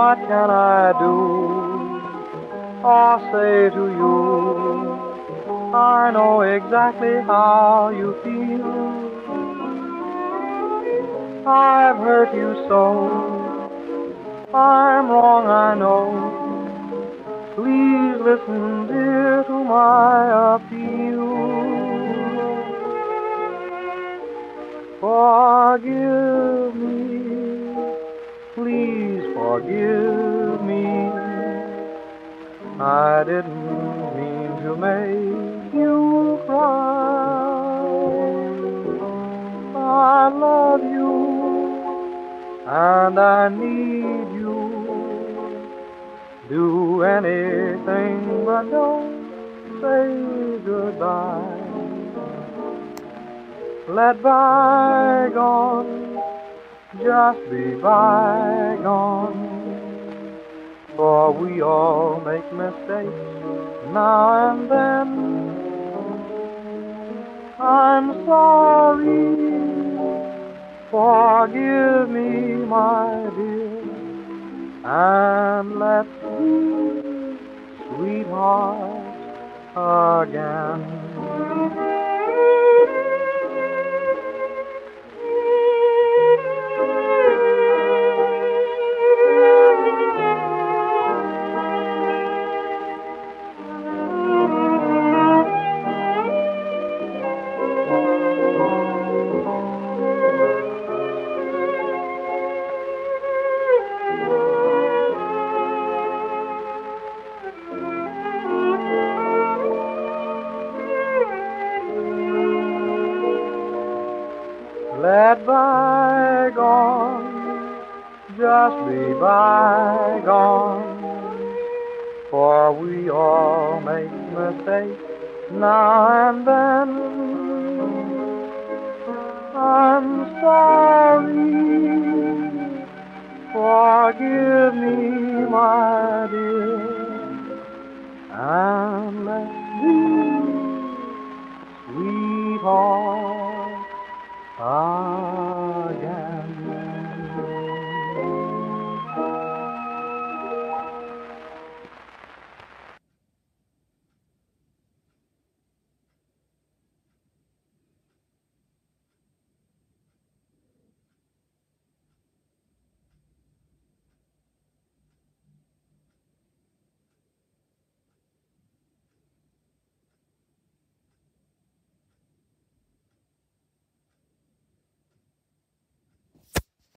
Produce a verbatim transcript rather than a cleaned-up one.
What can I do or say to you? I know exactly how you feel. I've hurt you so. I'm wrong, I know. Please listen, dear, to my appeal. Forgive me, please forgive me. I didn't mean to make you cry. I love you and I need you. Do anything but don't say goodbye. Let bygones just be bygones, for we all make mistakes now and then. I'm sorry, forgive me, my dear, and let's be sweethearts again. Let bygones just be bygones, for we all make mistakes now and then. I'm sorry, forgive me, my dear, and let's